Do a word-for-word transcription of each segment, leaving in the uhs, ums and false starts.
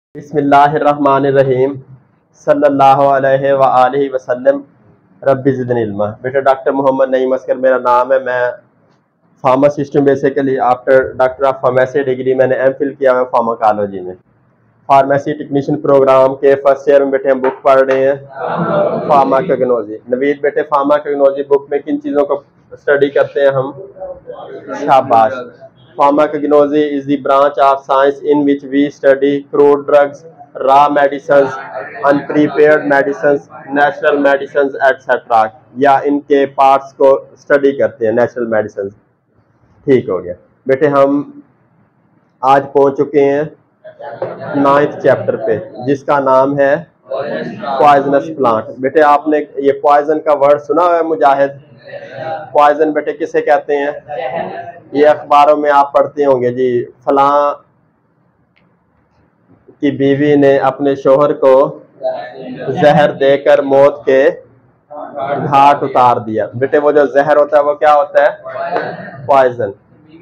बिस्मिल्लाहिर्रहमानिर्रहीम सल्लल्लाहु अलैहि व आलिहि वसल्लम रब्बि ज़िदनी इल्मा। बेटा डॉक्टर मोहम्मद नईम असगर मेरा नाम है। मैं फार्मासिस्ट हूँ। Basically after doctor of pharmacy degree मैंने एम फिल किया है फार्माकोलॉजी में। फार्मेसी टेक्नीशियन प्रोग्राम के फर्स्ट ईयर में बेटे हम बुक पढ़ रहे हैं फार्माकोग्नोसी। नवीद बेटे फार्माकोग्नोसी बुक में किन चीज़ों को स्टडी करते हैं हम? शाबाश। Pharmacognosy is the branch of science in which we study crude drugs, raw medicines, unprepared medicines, natural medicines et cetera या इनके पार्ट्स को स्टडी करते हैं नेचुरल मेडिसिन। ठीक हो गया बेटे, हम आज पहुंच चुके हैं नाइन्थ चैप्टर पे जिसका नाम है पॉइजनस प्लांट। बेटे आपने ये पॉइजन का वर्ड सुना हुआ है मुजाहिद? पॉइजन बेटे किसे कहते हैं? ये अखबारों में आप पढ़ते होंगे जी, फलां की बीवी ने अपने शोहर को जहर देकर मौत के घाट उतार दिया। बेटे वो जो जहर होता है वो क्या होता है? पॉइजन।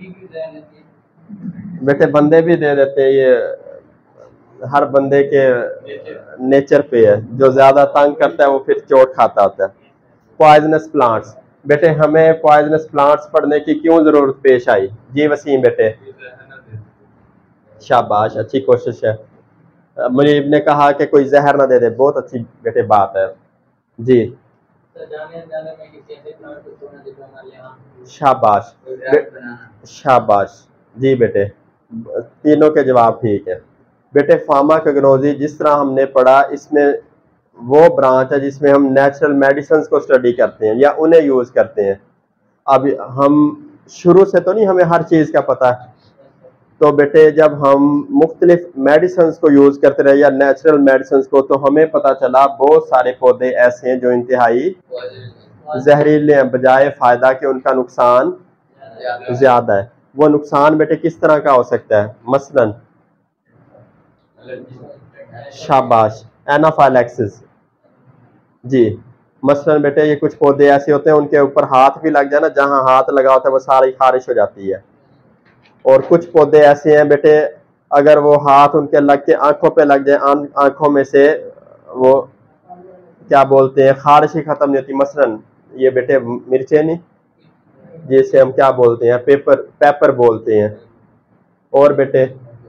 बेटे बंदे भी दे देते हैं, ये हर बंदे के नेचर पे है। जो ज्यादा तंग करता है वो फिर चोट खाता होता है। Poisonous plants. बेटे हमें पॉइजनस प्लांट्स पढ़ने की क्यों जरूरत पेश आई? जी वसीम बेटे, शाबाश, अच्छी कोशिश है। मुनीब ने कहा कि कोई जहर ना दे दे, बहुत अच्छी बेटे बात है जी। शाबाश शाबाश जी बेटे, तीनों के जवाब ठीक है। बेटे फार्माकोग्नोसी जिस तरह हमने पढ़ा, इसमें वो ब्रांच है जिसमें हम नेचुरल मेडिसिन को स्टडी करते हैं या उन्हें यूज़ करते हैं। अब हम शुरू से तो नहीं हमें हर चीज़ का पता है, तो बेटे जब हम मुख्तलिफ मेडिसिन को यूज़ करते रहे या नेचुरल मेडिसिन को, तो हमें पता चला बहुत सारे पौधे ऐसे हैं जो इंतहाई जहरीले हैं, बजाय फ़ायदा के उनका नुकसान ज़्यादा है। वो नुकसान बेटे किस तरह का हो सकता है? मसलन शाबाश, एनाफाइलैक्सिस जी। मसलन बेटे ये कुछ पौधे ऐसे होते हैं उनके ऊपर हाथ भी लग जाए ना, जहाँ हाथ लगा होता है वो सारी खारिश हो जाती है। और कुछ पौधे ऐसे हैं बेटे, अगर वो हाथ उनके लग के आंखों पे लग जाए, आंखों में से वो क्या बोलते हैं, खारिश ही खत्म नहीं होती। मसलन ये बेटे मिर्चें नहीं, जिसे हम क्या बोलते हैं, पेपर पेपर बोलते हैं। और बेटे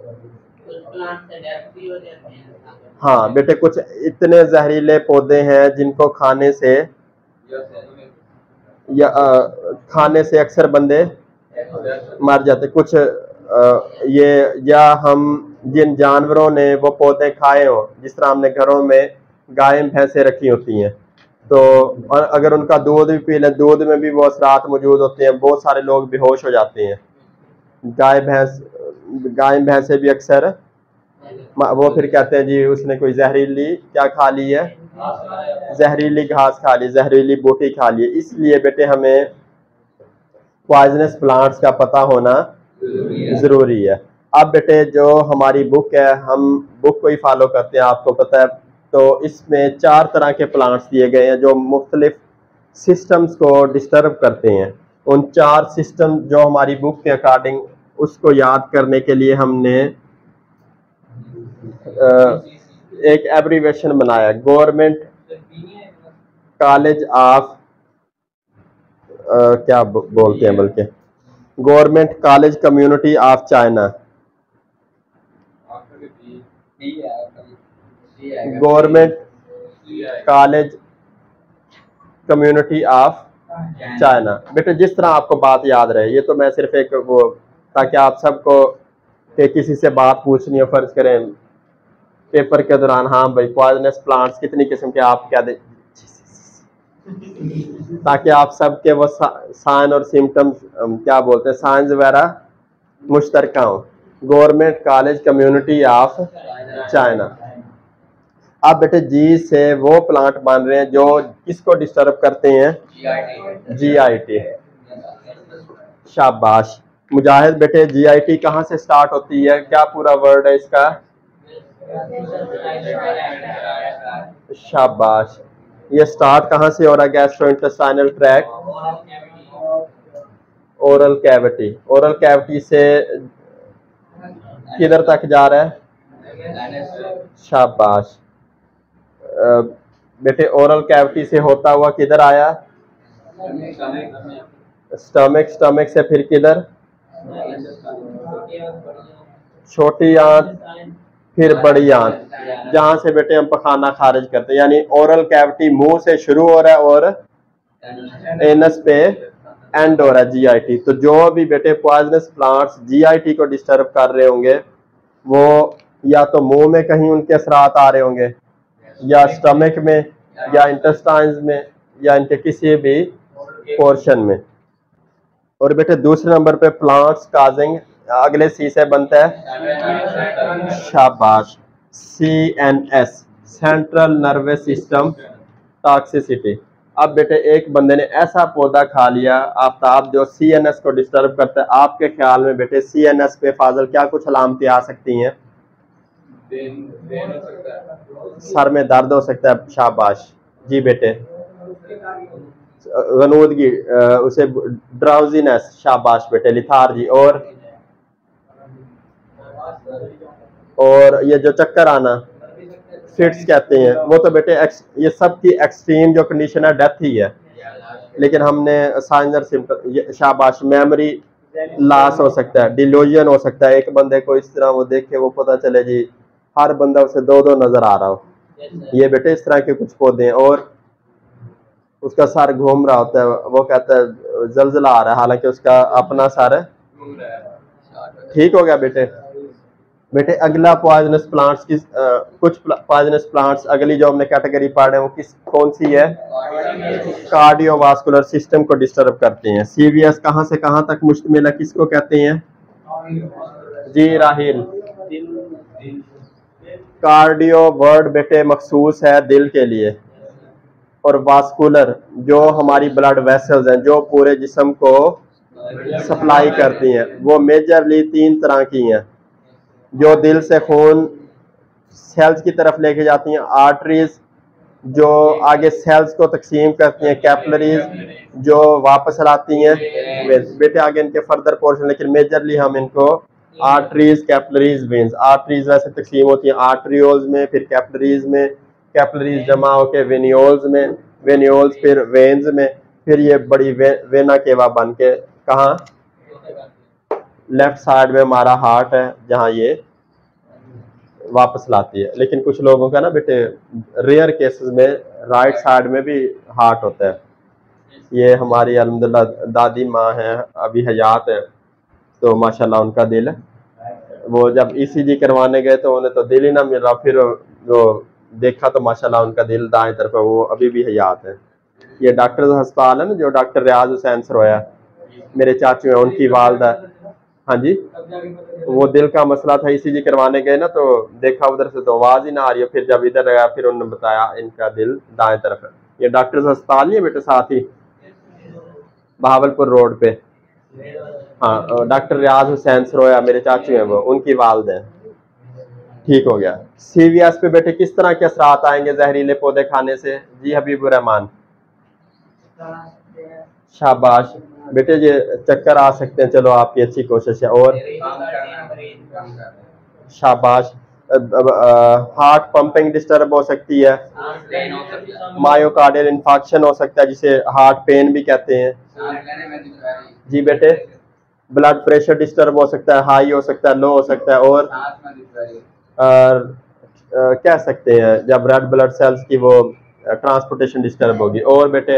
हाँ बेटे कुछ इतने जहरीले पौधे हैं जिनको खाने से या आ, खाने से अक्सर बंदे मर जाते। कुछ आ, ये या हम जिन जानवरों ने वो पौधे खाए हों, जिस तरह हमने घरों में गाय भैंसें रखी होती हैं, तो अगर उनका दूध भी पी लें, दूध में भी वो असरात मौजूद होते हैं। बहुत सारे लोग बेहोश हो जाते हैं। गाय भैंस गाय भैंसें भी अक्सर वो फिर कहते हैं जी उसने कोई जहरीली क्या खा ली है, जहरीली घास खा ली, जहरीली बूटी खा ली। इसलिए बेटे हमें पॉइजनस प्लांट्स का पता होना जरूरी है। अब बेटे जो हमारी बुक है, हम बुक को ही फॉलो करते हैं, आपको पता है। तो इसमें चार तरह के प्लांट्स दिए गए हैं जो मुख्तलिफ सिस्टम्स को डिस्टर्ब करते हैं। उन चार सिस्टम जो हमारी बुक के अकॉर्डिंग, उसको याद करने के लिए हमने एक एब्रीवेशन बनाया, गवर्नमेंट कॉलेज ऑफ क्या बोलते हैं, बल्कि government college community of China. Government college community of China. बेटे जिस तरह आपको बात याद रहे, ये तो मैं सिर्फ एक वो, ताकि आप सबको कि किसी से बात पूछनी है, फर्ज करें पेपर के दौरान, हाँ भाई पॉइजनस प्लांट्स कितनी किस्म के, आप क्या दे, ताकि आप सबके वो साइन और सिम्टम्स क्या बोलते हैं, साइंस वगैरह मुश्तरका हो। Government college community of China. अब बेटे जी से वो प्लांट बन रहे हैं जो किसको डिस्टर्ब करते हैं? G I T. शाबाश मुजाहिद बेटे, जी आई टी कहाँ से स्टार्ट होती है? क्या पूरा वर्ड है इसका? शाबाश, ये स्टार्ट कहाँ से हो रहा है? Gastrointestinal tract, oral cavity. Oral cavity से किधर तक जा रहा है? शाबाश। अ, बेटे ओरल कैविटी से होता हुआ किधर आया? स्टमक, स्टमक से फिर किधर? छोटी आंत, फिर बड़ी आंत, जहां से बेटे हम पखाना खारिज करते हैं। यानी ओरल कैविटी मुंह से शुरू हो रहा है और एनस पे एंड हो रहा है, जीआईटी। तो जो भी बेटे पॉइजनस प्लांट्स जीआईटी को डिस्टर्ब कर रहे होंगे वो या तो मुंह में कहीं उनके असरात आ रहे होंगे, या स्टमक में, या इंटेस्टाइन्स में, या इनके किसी भी पोर्शन में। और बेटे दूसरे नंबर पे प्लांट्स काजिंग, अगले सी से बनता है शाबाश, C N S, central nervous system toxicity. अब बेटे एक बंदे ने ऐसा पौधा खा लिया आफ्ताब जो सी एन एस को डिस्टर्ब करता है, आपके ख्याल में बेटे सी एन एस पे फाजल क्या कुछ अलामतें आ सकती हैं? सर में दर्द हो सकता है, शाबाश जी बेटे। गनूदगी, उसे ड्राउजीनेस, शाबाश बेटे, लिथार्जी। और और ये जो चक्कर आना, फिट्स कहते हैं, वो तो बेटे ये सब की एक्सट्रीम जो कंडीशन है डेथ ही है। लेकिन हमने साइनर सिम्टम, शाबाश, मेमोरी लॉस हो सकता है, डिल्यूजन हो सकता है। एक बंदे को इस तरह वो देखे वो पता चले जी हर बंदा उसे दो दो नजर आ रहा हो, ये बेटे इस तरह के कुछ पौधे हैं। और उसका सर घूम रहा होता है, वो कहता है जलजला आ रहा है, हालांकि उसका अपना सर है। ठीक हो गया बेटे। बेटे अगला पॉइजनस प्लांट्स किस, आ, कुछ पॉइजनस प्लांट्स अगली जो हमने कैटेगरी पढ़ रहे हैं वो किस कौन सी है? कार्डियोवास्कुलर सिस्टम को डिस्टर्ब करते हैं। सीवीएस कहां से कहां तक मुश्तमिल है, किसको कहते हैं जी राहिल? कार्डियो वर्ड बेटे मखसूस है दिल के लिए, और वास्कुलर जो हमारी ब्लड वेसल्स हैं जो पूरे जिस्म को सप्लाई करती हैं, वो मेजरली तीन तरह की हैं जो दिल से खून सेल्स की तरफ लेके जाती हैं, आर्टरीज जो आगे सेल्स को तकसीम करती हैं, कैपिलरीज जो वापस लाती हैं। बेटे आगे इनके फर्दर पोर्शन, लेकिन मेजरली हम इनको आर्टरीज, कैपिलरीज, वेन्स। आर्टरीज वैसे तकसीम होती हैं आर्टरियोल्स में, फिर कैपिलरीज में, कैपिलरीज जमा होकर वेनियोल्स में, वेनियोल्स फिर वेन्स में, फिर ये बड़ी वे, वेना केवा बन के कहाँ लेफ्ट साइड में हमारा हार्ट है जहाँ ये वापस लाती है। लेकिन कुछ लोगों का ना बेटे रेयर केसेस में राइट साइड में भी हार्ट होता है। ये हमारी अल्हम्दुलिल्लाह दादी माँ है, अभी हयात है, तो माशाल्लाह उनका दिल, वो जब ईसीजी करवाने गए तो उन्हें तो दिल ही ना मिल रहा, फिर वो देखा तो माशाल्लाह उनका दिल दाएं तरफ है, वो अभी भी हयात है। ये डॉक्टर अस्पताल है ना जो डॉक्टर रियाज हुसैन सरवाया, मेरे चाचू हैं, उनकी वालदा, हाँ जी, वो दिल का मसला था, ईसीजी करवाने गए ना तो देखा उधर से तो आवाज ही ना आ रही है, फिर जब इधर गया फिर उन्होंने बताया इनका दिल दाएं तरफ है। ये डॉक्टर अस्पताल नहीं है बेटे, साथ ही बहावलपुर रोड पे, हाँ, डॉक्टर रियाज हुसैन सरोया मेरे चाचू हैं, वो उनकी वालद है। ठीक हो गया। सीवीएस पे बेटे किस तरह के असरात आएंगे जहरीले पौधे खाने से? जी हबीबुर रहमान, शाबाश बेटे, ये चक्कर आ सकते हैं, चलो आपकी अच्छी कोशिश है। और शाबाश, हार्ट पंपिंग डिस्टर्ब हो सकती है, मायोकार्डियल इंफाक्शन हो सकता है जिसे हार्ट पेन भी कहते हैं। जी बेटे, ब्लड प्रेशर डिस्टर्ब हो सकता है, हाई हो सकता है, लो हो सकता है, और आ, आ, कह सकते हैं जब रेड ब्लड सेल्स की वो ट्रांसपोर्टेशन डिस्टर्ब होगी। और बेटे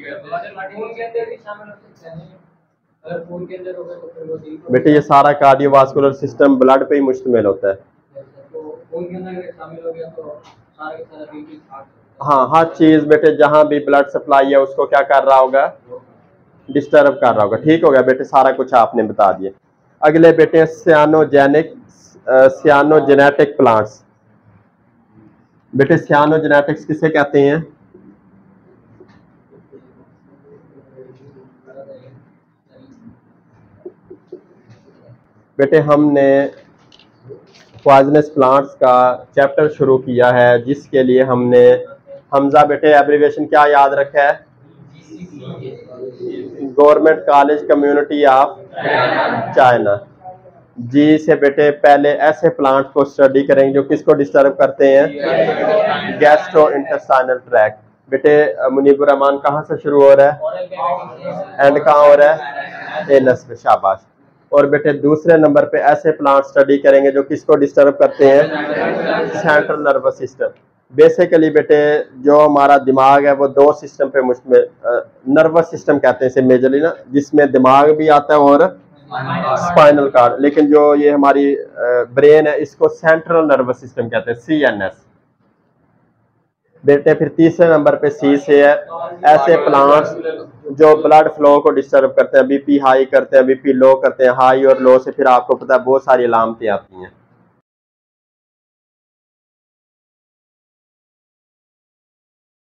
बेटे ये सारा कार्डियोवास्कुलर सिस्टम ब्लड पे ही मुश्तमिल होता है। हाँ, हर चीज बेटे जहां भी ब्लड सप्लाई है उसको क्या कर रहा होगा, डिस्टर्ब कर रहा होगा। ठीक हो गया बेटे, सारा कुछ आपने बता दिया। अगले बेटे सियानोजेनिक सियानोजेनेटिक प्लांट्स। बेटे सियानोजेनेटिक्स किसे कहते हैं? बेटे हमने पॉइजनस प्लांट्स का चैप्टर शुरू किया है जिसके लिए हमने हमजा बेटे एब्रीविएशन क्या याद रखा है? Government college community of China. जी से बेटे पहले ऐसे प्लांट को स्टडी करेंगे जो किसको डिस्टर्ब करते हैं, गैस्ट्रो इंटेस्टाइनल ट्रैक्ट। बेटे मुनीबुर रहमान कहाँ से शुरू हो रहा है, एंड कहाँ हो रहा है, एनस पे, शाबाश। और बेटे दूसरे नंबर पे ऐसे प्लांट स्टडी करेंगे जो किसको डिस्टर्ब करते हैं, सेंट्रल नर्वस सिस्टम। बेसिकली बेटे जो हमारा दिमाग है वो दो सिस्टम पे मुश्तमिल, नर्वस सिस्टम कहते हैं इसे मेजरली ना, जिसमें दिमाग भी आता है और स्पाइनल कार्ड, लेकिन जो ये हमारी ब्रेन है इसको सेंट्रल नर्वस सिस्टम कहते हैं, सी एन एस। बेटे फिर तीसरे नंबर पे सी से है ऐसे प्लांट्स जो ब्लड फ्लो को डिस्टर्ब करते हैं, बीपी हाई करते हैं, बीपी लो करते हैं, हाई और लो से फिर आपको पता है बहुत सारी अलामतें आती हैं।